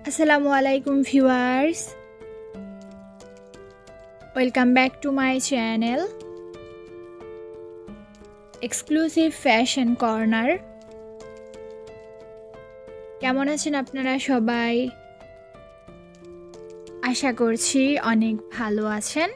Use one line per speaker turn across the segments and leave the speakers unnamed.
আসসালামু আলাইকুম viewers, welcome back to my channel exclusive fashion corner. কেমন আছেন আপনারা সবাই? আশা করছি অনেক ভালো আছেন।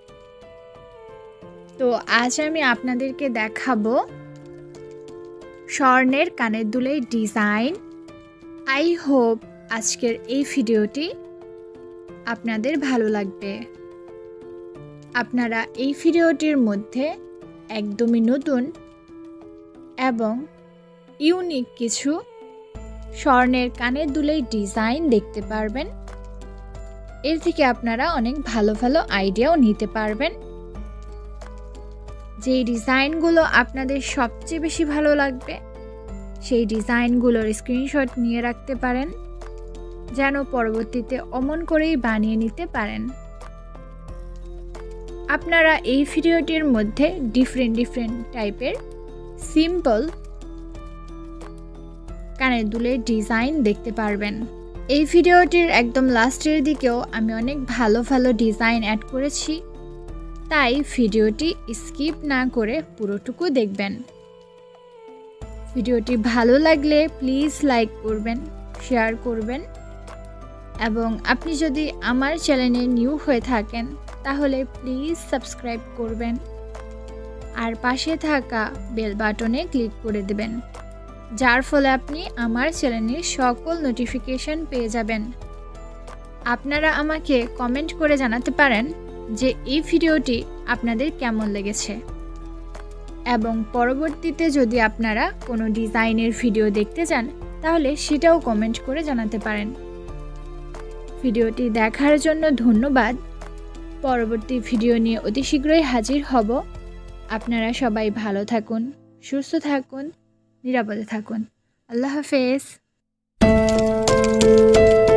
তো আজ আমি আপনাদেরকে দেখাবো স্বর্ণের কানের দুলের ডিজাইন। আই হোপ আজকের এই ভিডিওটি আপনাদের ভালো লাগবে। আপনারা এই ভিডিওটির মধ্যে একদমই নতুন এবং ইউনিক কিছু স্বর্ণের কানের দুলের ডিজাইন দেখতে পারবেন। এর থেকে আপনারা অনেক ভালো ভালো আইডিয়াও নিতে পারবেন। যেই ডিজাইনগুলো আপনাদের সবচেয়ে বেশি ভালো লাগবে সেই ডিজাইনগুলোর স্ক্রিনশট নিয়ে রাখতে পারেন, যেন পরবর্তীতে অমন করেই বানিয়ে নিতে পারেন। আপনারা এই ভিডিওটির মধ্যে ডিফারেন্ট টাইপের সিম্পল কানের দুলের ডিজাইন দেখতে পারবেন। এই ভিডিওটির একদম লাস্টের দিকেও আমি অনেক ভালো ভালো ডিজাইন অ্যাড করেছি, তাই ভিডিওটি স্কিপ না করে পুরোটুকু দেখবেন। ভিডিওটি ভালো লাগলে প্লিজ লাইক করবেন, শেয়ার করবেন এবং আপনি যদি আমার চ্যানেলে নিউ হয়ে থাকেন তাহলে প্লিজ সাবস্ক্রাইব করবেন আর পাশে থাকা বেল বাটনে ক্লিক করে দেবেন, যার ফলে আপনি আমার চ্যানেলের সকল নোটিফিকেশন পেয়ে যাবেন। আপনারা আমাকে কমেন্ট করে জানাতে পারেন যে এই ভিডিওটি আপনাদের কেমন লেগেছে এবং পরবর্তীতে যদি আপনারা কোনো ডিজাইনের ভিডিও দেখতে চান তাহলে সেটাও কমেন্ট করে জানাতে পারেন। ভিডিওটি দেখার জন্য ধন্যবাদ। পরবর্তী ভিডিও নিয়ে অতি শীঘ্রই হাজির হব। আপনারা সবাই ভালো থাকুন, সুস্থ থাকুন, নিরাপদে থাকুন। আল্লাহ হাফেজ।